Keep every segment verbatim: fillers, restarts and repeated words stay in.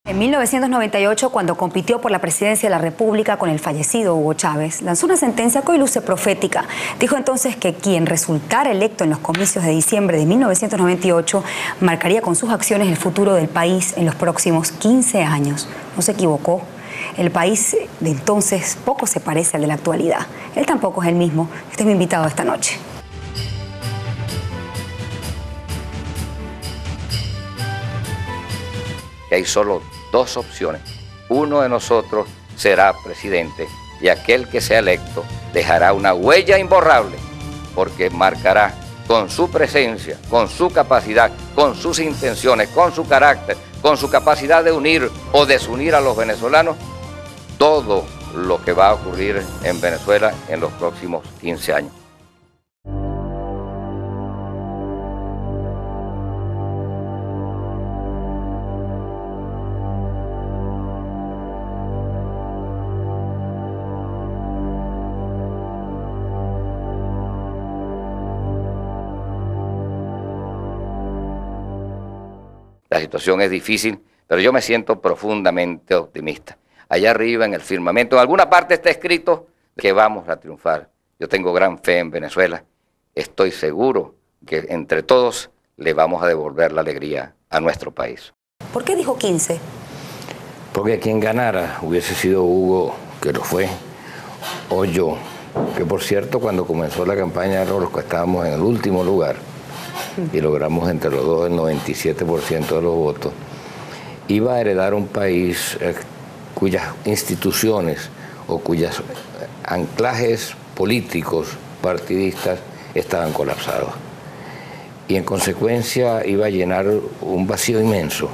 En mil novecientos noventa y ocho, cuando compitió por la presidencia de la República con el fallecido Hugo Chávez, lanzó una sentencia que hoy luce profética. Dijo entonces que quien resultara electo en los comicios de diciembre de mil novecientos noventa y ocho marcaría con sus acciones el futuro del país en los próximos quince años. No se equivocó. El país de entonces poco se parece al de la actualidad. Él tampoco es el mismo. Este es mi invitado esta noche. Hay solo dos opciones. Uno de nosotros será presidente y aquel que sea electo dejará una huella imborrable porque marcará con su presencia, con su capacidad, con sus intenciones, con su carácter, con su capacidad de unir o desunir a los venezolanos todo lo que va a ocurrir en Venezuela en los próximos quince años. La situación es difícil, pero yo me siento profundamente optimista. Allá arriba en el firmamento, en alguna parte está escrito que vamos a triunfar. Yo tengo gran fe en Venezuela. Estoy seguro que entre todos le vamos a devolver la alegría a nuestro país. ¿Por qué dijo quince? Porque quien ganara hubiese sido Hugo, que lo fue, o yo, que por cierto cuando comenzó la campaña de Orozco estábamos en el último lugar y logramos entre los dos el noventa y siete por ciento de los votos, iba a heredar un país eh, cuyas instituciones o cuyos anclajes políticos partidistas estaban colapsados. Y en consecuencia iba a llenar un vacío inmenso.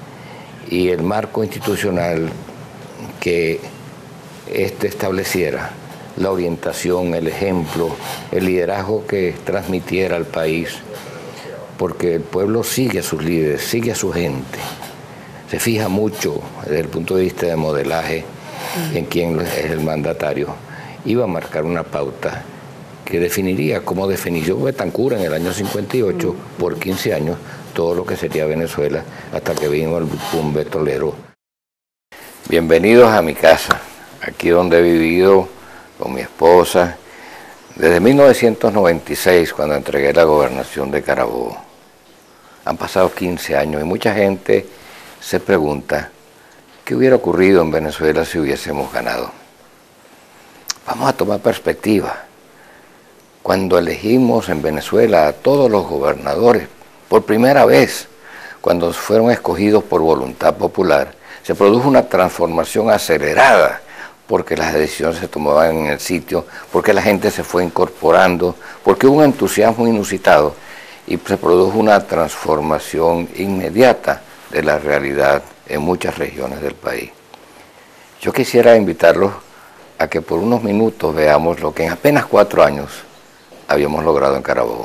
Y el marco institucional que este estableciera, la orientación, el ejemplo, el liderazgo que transmitiera al país, porque el pueblo sigue a sus líderes, sigue a su gente, se fija mucho desde el punto de vista de modelaje en quién es el mandatario, iba a marcar una pauta que definiría cómo definió Betancur en el año cincuenta y ocho, por quince años, todo lo que sería Venezuela, hasta que vino el boom petrolero. Bienvenidos a mi casa, aquí donde he vivido con mi esposa, desde mil novecientos noventa y seis, cuando entregué la gobernación de Carabobo. Han pasado quince años y mucha gente se pregunta qué hubiera ocurrido en Venezuela si hubiésemos ganado. Vamos a tomar perspectiva. Cuando elegimos en Venezuela a todos los gobernadores, por primera vez, cuando fueron escogidos por voluntad popular, se produjo una transformación acelerada, porque las decisiones se tomaban en el sitio, porque la gente se fue incorporando, porque hubo un entusiasmo inusitado y se produjo una transformación inmediata de la realidad en muchas regiones del país. Yo quisiera invitarlos a que por unos minutos veamos lo que en apenas cuatro años habíamos logrado en Carabobo.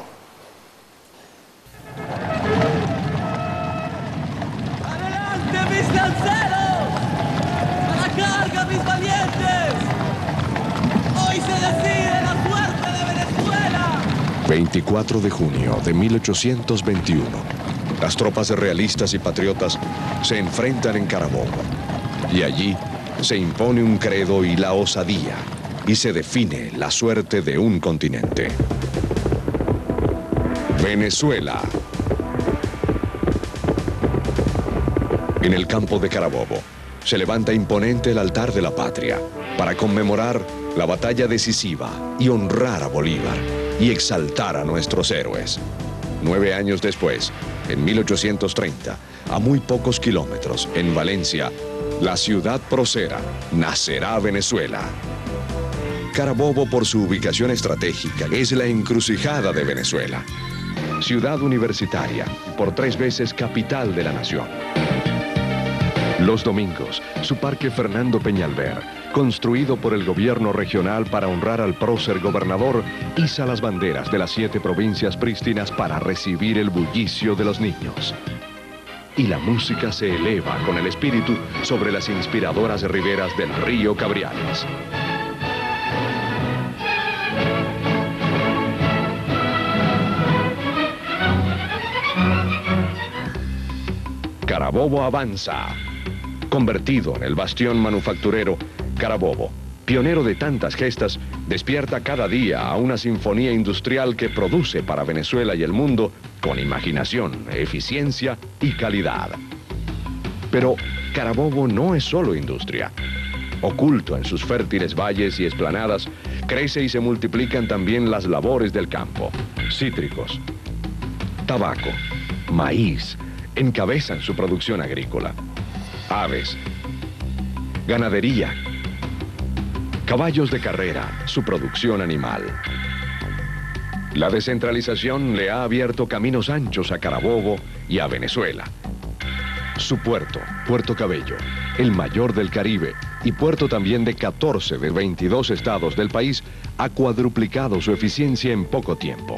¡Adelante, mis lanceros! ¡A la carga, mis valientes! ¡Hoy se decide la suerte de Venezuela! veinticuatro de junio de mil ochocientos veintiuno. Las tropas realistas y patriotas se enfrentan en Carabobo. Y allí se impone un credo y la osadía, y se define la suerte de un continente. Venezuela. En el campo de Carabobo se levanta imponente el altar de la patria para conmemorar la batalla decisiva y honrar a Bolívar y exaltar a nuestros héroes. Nueve años después, en mil ochocientos treinta, a muy pocos kilómetros, en Valencia, la ciudad próspera, nacerá Venezuela. Carabobo, por su ubicación estratégica, es la encrucijada de Venezuela. Ciudad universitaria, por tres veces capital de la nación. Los domingos, su parque Fernando Peñalver, construido por el gobierno regional para honrar al prócer gobernador, iza las banderas de las siete provincias prístinas para recibir el bullicio de los niños. Y la música se eleva con el espíritu sobre las inspiradoras riberas del río Cabriales. Carabobo avanza. Convertido en el bastión manufacturero, Carabobo, pionero de tantas gestas, despierta cada día a una sinfonía industrial que produce para Venezuela y el mundo con imaginación, eficiencia y calidad. Pero Carabobo no es solo industria. Oculto en sus fértiles valles y esplanadas, crece y se multiplican también las labores del campo. Cítricos, tabaco, maíz, encabezan su producción agrícola. Aves, ganadería, caballos de carrera, su producción animal. La descentralización le ha abierto caminos anchos a Carabobo y a Venezuela. Su puerto, Puerto Cabello, el mayor del Caribe y puerto también de catorce de veintidós estados del país, ha cuadruplicado su eficiencia en poco tiempo.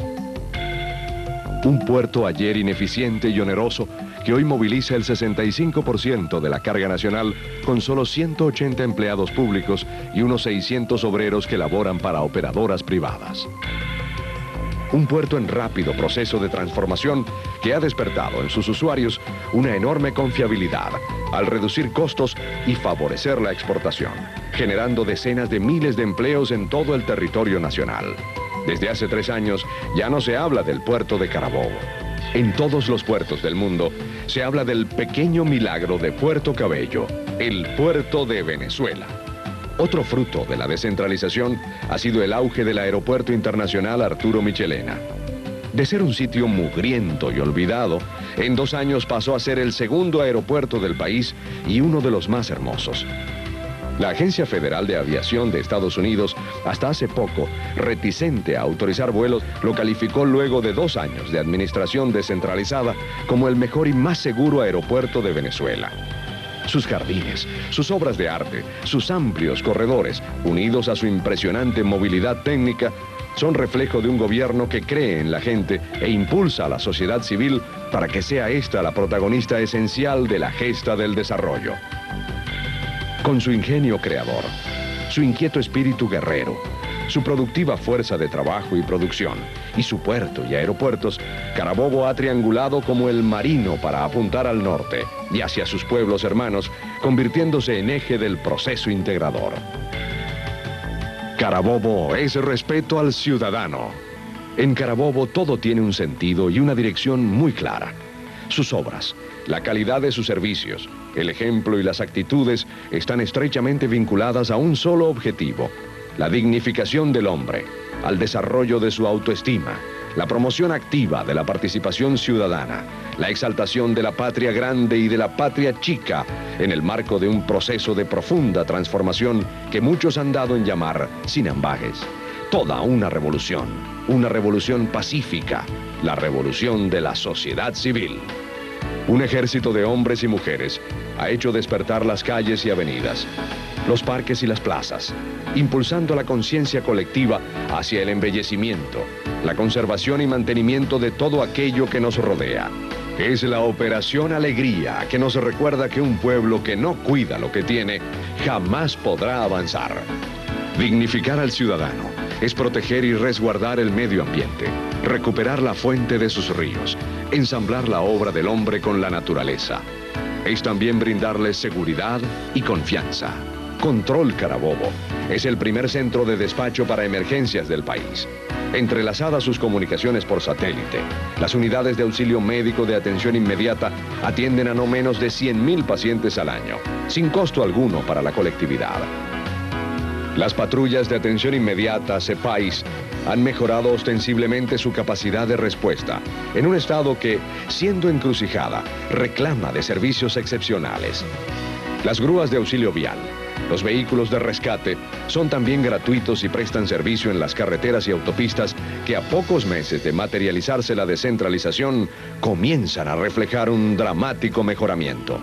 Un puerto ayer ineficiente y oneroso que hoy moviliza el sesenta y cinco por ciento de la carga nacional con solo ciento ochenta empleados públicos y unos seiscientos obreros que laboran para operadoras privadas. Un puerto en rápido proceso de transformación que ha despertado en sus usuarios una enorme confiabilidad al reducir costos y favorecer la exportación, generando decenas de miles de empleos en todo el territorio nacional. Desde hace tres años ya no se habla del puerto de Carabobo. En todos los puertos del mundo se habla del pequeño milagro de Puerto Cabello, el puerto de Venezuela. Otro fruto de la descentralización ha sido el auge del Aeropuerto Internacional Arturo Michelena. De ser un sitio mugriento y olvidado, en dos años pasó a ser el segundo aeropuerto del país y uno de los más hermosos. La Agencia Federal de Aviación de Estados Unidos, hasta hace poco, reticente a autorizar vuelos, lo calificó luego de dos años de administración descentralizada como el mejor y más seguro aeropuerto de Venezuela. Sus jardines, sus obras de arte, sus amplios corredores, unidos a su impresionante movilidad técnica, son reflejo de un gobierno que cree en la gente e impulsa a la sociedad civil para que sea esta la protagonista esencial de la gesta del desarrollo. Con su ingenio creador, su inquieto espíritu guerrero, su productiva fuerza de trabajo y producción, y su puerto y aeropuertos, Carabobo ha triangulado como el marino para apuntar al norte y hacia sus pueblos hermanos, convirtiéndose en eje del proceso integrador. Carabobo es respeto al ciudadano. En Carabobo todo tiene un sentido y una dirección muy clara. Sus obras, la calidad de sus servicios, el ejemplo y las actitudes están estrechamente vinculadas a un solo objetivo: la dignificación del hombre, al desarrollo de su autoestima, la promoción activa de la participación ciudadana, la exaltación de la patria grande y de la patria chica en el marco de un proceso de profunda transformación que muchos han dado en llamar sin ambages. Toda una revolución, una revolución pacífica, la revolución de la sociedad civil. Un ejército de hombres y mujeres ha hecho despertar las calles y avenidas, los parques y las plazas, impulsando la conciencia colectiva hacia el embellecimiento, la conservación y mantenimiento de todo aquello que nos rodea. Es la Operación Alegría que nos recuerda que un pueblo que no cuida lo que tiene jamás podrá avanzar. Dignificar al ciudadano es proteger y resguardar el medio ambiente, recuperar la fuente de sus ríos, ensamblar la obra del hombre con la naturaleza. Es también brindarles seguridad y confianza. Control Carabobo es el primer centro de despacho para emergencias del país. Entrelazadas sus comunicaciones por satélite, las unidades de auxilio médico de atención inmediata atienden a no menos de cien mil pacientes al año, sin costo alguno para la colectividad. Las patrullas de atención inmediata, CEPAIS, han mejorado ostensiblemente su capacidad de respuesta en un estado que, siendo encrucijada, reclama de servicios excepcionales. Las grúas de auxilio vial, los vehículos de rescate, son también gratuitos y prestan servicio en las carreteras y autopistas que a pocos meses de materializarse la descentralización comienzan a reflejar un dramático mejoramiento.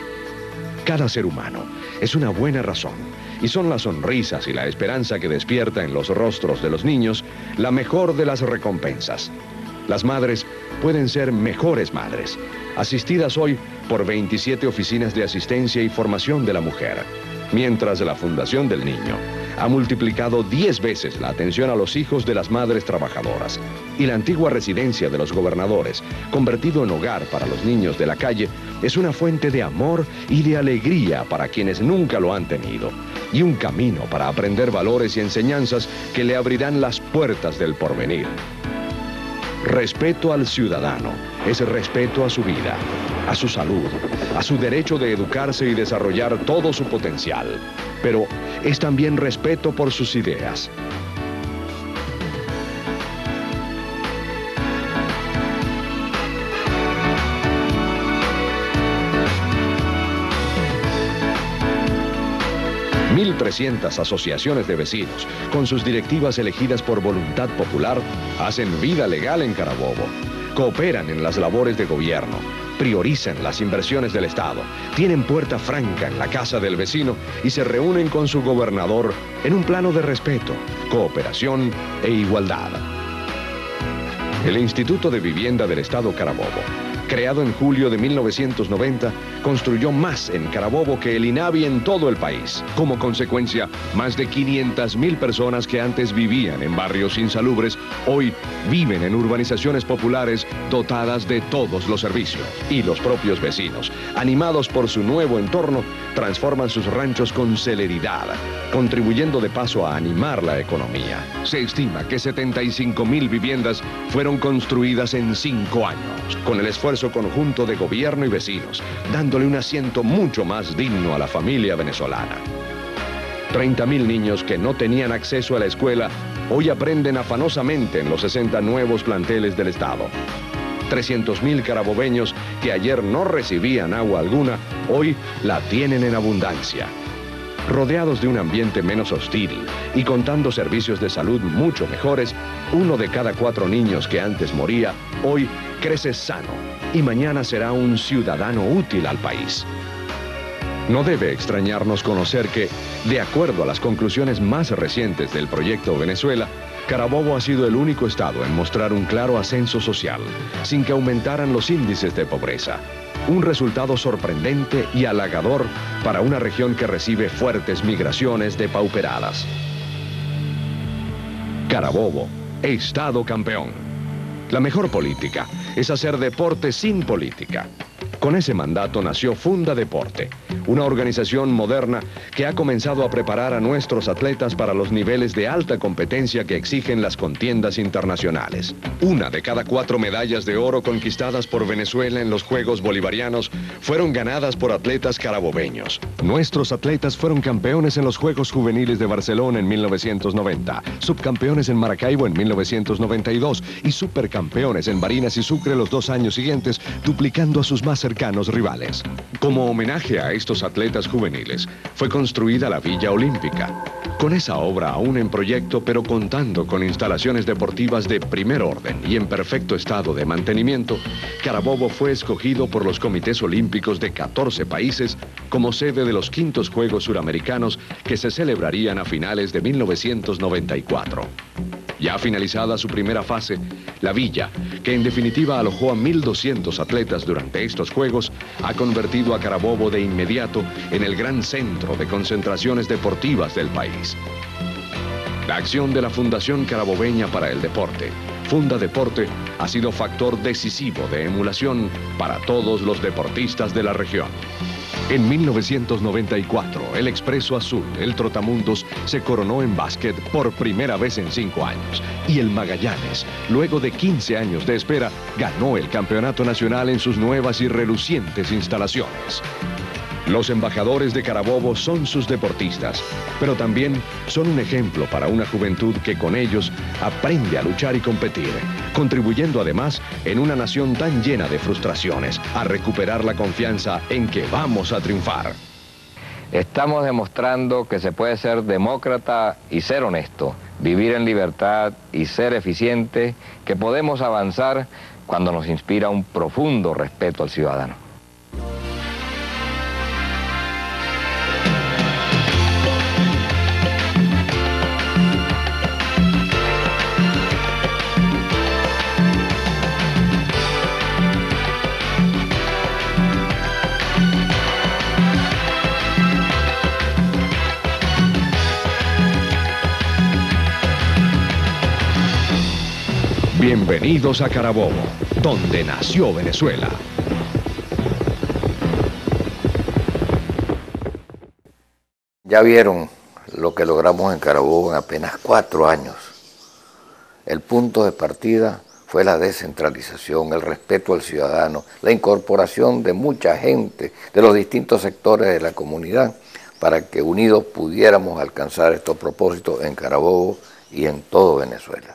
Cada ser humano es una buena razón y son las sonrisas y la esperanza que despierta en los rostros de los niños la mejor de las recompensas. Las madres pueden ser mejores madres, asistidas hoy por veintisiete oficinas de asistencia y formación de la mujer, mientras la Fundación del Niño ha multiplicado diez veces la atención a los hijos de las madres trabajadoras. Y la antigua residencia de los gobernadores, convertido en hogar para los niños de la calle, es una fuente de amor y de alegría para quienes nunca lo han tenido, y un camino para aprender valores y enseñanzas que le abrirán las puertas del porvenir. Respeto al ciudadano es respeto a su vida, a su salud, a su derecho de educarse y desarrollar todo su potencial, pero es también respeto por sus ideas. mil trescientas asociaciones de vecinos, con sus directivas elegidas por voluntad popular, hacen vida legal en Carabobo. Cooperan en las labores de gobierno, priorizan las inversiones del Estado, tienen puerta franca en la casa del vecino y se reúnen con su gobernador en un plano de respeto, cooperación e igualdad. El Instituto de Vivienda del Estado Carabobo, creado en julio de mil novecientos noventa, construyó más en Carabobo que el INAVI en todo el país. Como consecuencia, más de quinientas mil personas que antes vivían en barrios insalubres, hoy viven en urbanizaciones populares dotadas de todos los servicios. Y los propios vecinos, animados por su nuevo entorno, transforman sus ranchos con celeridad, contribuyendo de paso a animar la economía. Se estima que setenta y cinco mil viviendas fueron construidas en cinco años, con el esfuerzo conjunto de gobierno y vecinos, dándole un asiento mucho más digno a la familia venezolana. treinta mil niños que no tenían acceso a la escuela hoy aprenden afanosamente en los sesenta nuevos planteles del Estado. trescientos mil carabobeños que ayer no recibían agua alguna, hoy la tienen en abundancia. Rodeados de un ambiente menos hostil y contando servicios de salud mucho mejores, uno de cada cuatro niños que antes moría, hoy crece sano y mañana será un ciudadano útil al país. No debe extrañarnos conocer que, de acuerdo a las conclusiones más recientes del Proyecto Venezuela, Carabobo ha sido el único estado en mostrar un claro ascenso social, sin que aumentaran los índices de pobreza. Un resultado sorprendente y halagador para una región que recibe fuertes migraciones depauperadas. Carabobo, estado campeón. La mejor política es hacer deporte sin política. Con ese mandato nació Funda Deporte, una organización moderna que ha comenzado a preparar a nuestros atletas para los niveles de alta competencia que exigen las contiendas internacionales. Una de cada cuatro medallas de oro conquistadas por Venezuela en los Juegos Bolivarianos fueron ganadas por atletas carabobeños. Nuestros atletas fueron campeones en los Juegos Juveniles de Barcelona en mil novecientos noventa, subcampeones en Maracaibo en mil novecientos noventa y dos y supercampeones en Barinas y Sucre los dos años siguientes, duplicando a sus más cercanos rivales. Como homenaje a estos atletas juveniles, fue construida la Villa Olímpica. Con esa obra aún en proyecto, pero contando con instalaciones deportivas de primer orden y en perfecto estado de mantenimiento, Carabobo fue escogido por los comités olímpicos de catorce países como sede de los quintos Juegos Suramericanos que se celebrarían a finales de mil novecientos noventa y cuatro. Ya finalizada su primera fase, la villa, que en definitiva alojó a mil doscientos atletas durante estos Juegos, ha convertido a Carabobo de inmediato en el gran centro de concentraciones deportivas del país. La acción de la Fundación Carabobeña para el Deporte, Funda Deporte, ha sido factor decisivo de emulación para todos los deportistas de la región. En mil novecientos noventa y cuatro, el Expreso Azul, el Trotamundos, se coronó en básquet por primera vez en cinco años. Y el Magallanes, luego de quince años de espera, ganó el campeonato nacional en sus nuevas y relucientes instalaciones. Los embajadores de Carabobo son sus deportistas, pero también son un ejemplo para una juventud que con ellos aprende a luchar y competir, contribuyendo además en una nación tan llena de frustraciones a recuperar la confianza en que vamos a triunfar. Estamos demostrando que se puede ser demócrata y ser honesto, vivir en libertad y ser eficiente, que podemos avanzar cuando nos inspira un profundo respeto al ciudadano. Bienvenidos a Carabobo, donde nació Venezuela. Ya vieron lo que logramos en Carabobo en apenas cuatro años. El punto de partida fue la descentralización, el respeto al ciudadano, la incorporación de mucha gente de los distintos sectores de la comunidad para que unidos pudiéramos alcanzar estos propósitos en Carabobo y en todo Venezuela.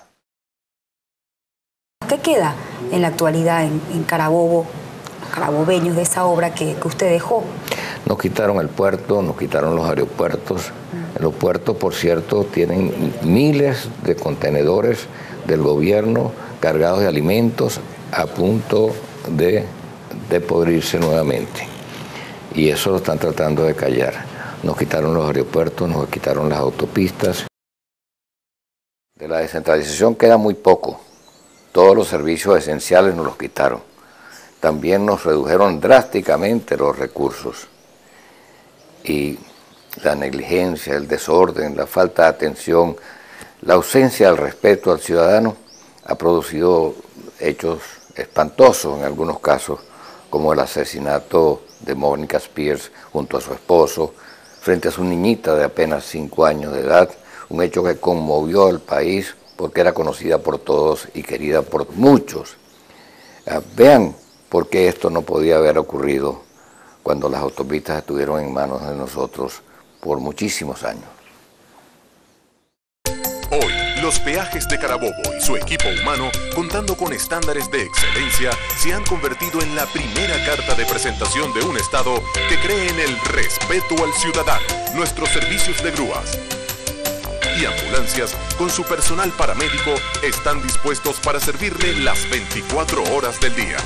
¿Qué queda en la actualidad en, en Carabobo, los carabobeños, de esa obra que, que usted dejó? Nos quitaron el puerto, nos quitaron los aeropuertos. Mm. Los puertos, por cierto, tienen miles de contenedores del gobierno cargados de alimentos a punto de, de podrirse nuevamente. Y eso lo están tratando de callar. Nos quitaron los aeropuertos, nos quitaron las autopistas. De la descentralización queda muy poco. Todos los servicios esenciales nos los quitaron. También nos redujeron drásticamente los recursos. Y la negligencia, el desorden, la falta de atención, la ausencia del respeto al ciudadano ha producido hechos espantosos en algunos casos, como el asesinato de Mónica Spears junto a su esposo, frente a su niñita de apenas cinco años de edad, un hecho que conmovió al país porque era conocida por todos y querida por muchos. Uh, vean por qué esto no podía haber ocurrido cuando las autopistas estuvieron en manos de nosotros por muchísimos años. Hoy, los peajes de Carabobo y su equipo humano, contando con estándares de excelencia, se han convertido en la primera carta de presentación de un Estado que cree en el respeto al ciudadano. Nuestros servicios de grúas y ambulancias, con su personal paramédico, están dispuestos para servirle las veinticuatro horas del día.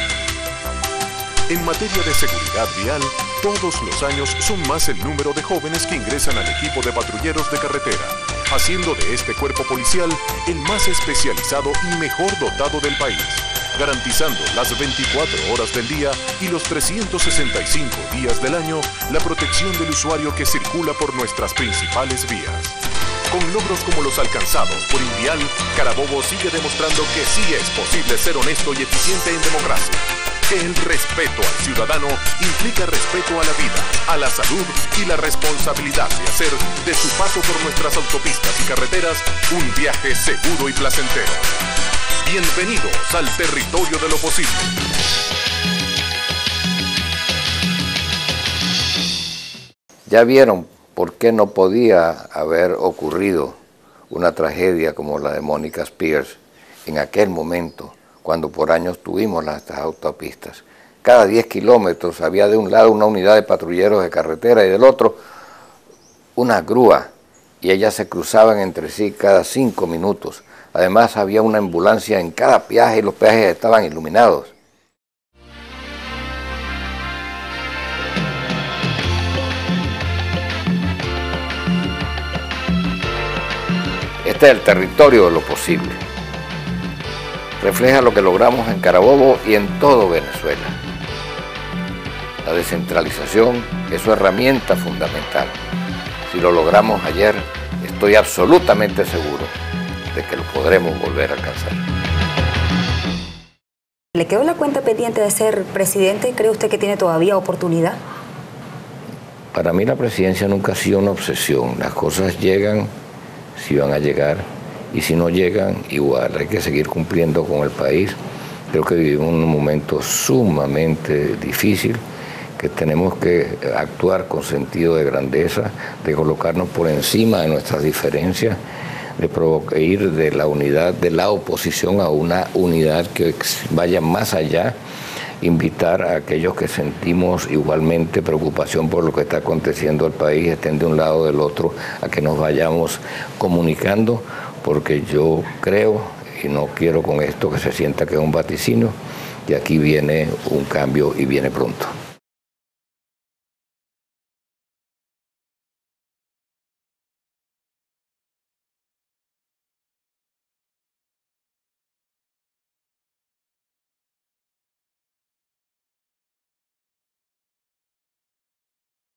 En materia de seguridad vial, todos los años son más el número de jóvenes que ingresan al equipo de patrulleros de carretera, haciendo de este cuerpo policial el más especializado y mejor dotado del país, garantizando las veinticuatro horas del día y los trescientos sesenta y cinco días del año la protección del usuario que circula por nuestras principales vías. Con logros como los alcanzados por Invial, Carabobo sigue demostrando que sí es posible ser honesto y eficiente en democracia. Que el respeto al ciudadano implica respeto a la vida, a la salud y la responsabilidad de hacer de su paso por nuestras autopistas y carreteras un viaje seguro y placentero. Bienvenidos al territorio de lo posible. Ya vieron por qué no podía haber ocurrido una tragedia como la de Mónica Spears en aquel momento, cuando por años tuvimos las autopistas. Cada diez kilómetros había de un lado una unidad de patrulleros de carretera y del otro una grúa, y ellas se cruzaban entre sí cada cinco minutos. Además había una ambulancia en cada peaje y los peajes estaban iluminados. Este es el territorio de lo posible. Refleja lo que logramos en Carabobo y en todo Venezuela. La descentralización es su herramienta fundamental. Si lo logramos ayer, estoy absolutamente seguro de que lo podremos volver a alcanzar. ¿Le quedó la cuenta pendiente de ser presidente? ¿Cree usted que tiene todavía oportunidad? Para mí la presidencia nunca ha sido una obsesión. Las cosas llegan si van a llegar, y si no llegan, igual. Hay que seguir cumpliendo con el país. Creo que vivimos un momento sumamente difícil, que tenemos que actuar con sentido de grandeza, de colocarnos por encima de nuestras diferencias, de ir de la unidad de la oposición a una unidad que vaya más allá, invitar a aquellos que sentimos igualmente preocupación por lo que está aconteciendo al país, estén de un lado o del otro, a que nos vayamos comunicando, porque yo creo, y no quiero con esto que se sienta que es un vaticinio, que aquí viene un cambio y viene pronto.